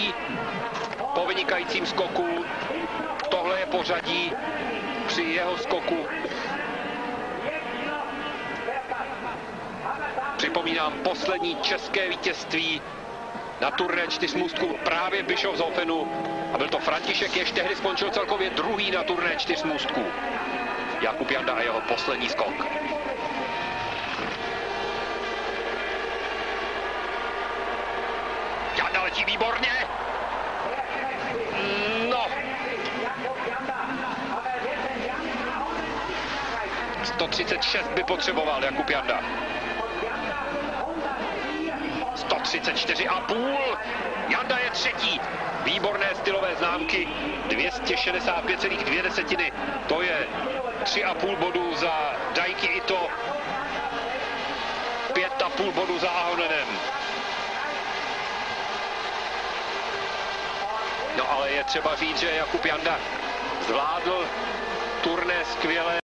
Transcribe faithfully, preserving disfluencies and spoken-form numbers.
třetí po vynikajícím skoku. Tohle je pořadí při jeho skoku. Připomínám poslední české vítězství na turné čtyřmůstků právě v Bischofshofenu. A byl to František, jež tehdy skončil celkově druhý na turné čtyřmůstků. Jakub Janda a jeho poslední skok. Janda letí výborně. No. sto třicet šest by potřeboval Jakub Janda. sto třicet čtyři a půl. Janda je třetí. Výborné stylové známky. dvě stě šedesát pět celá dvě desetiny. To je tři a půl bodu za Daiki Ito. pět a půl bodu za Ahonenem. No ale je třeba říct, že Jakub Janda zvládl turné skvěle.